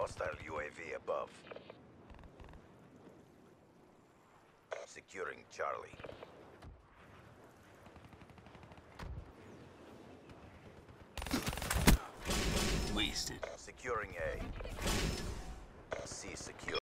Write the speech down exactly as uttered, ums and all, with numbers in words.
Hostile U A V above. Securing Charlie. Wasted. Securing A. C secure.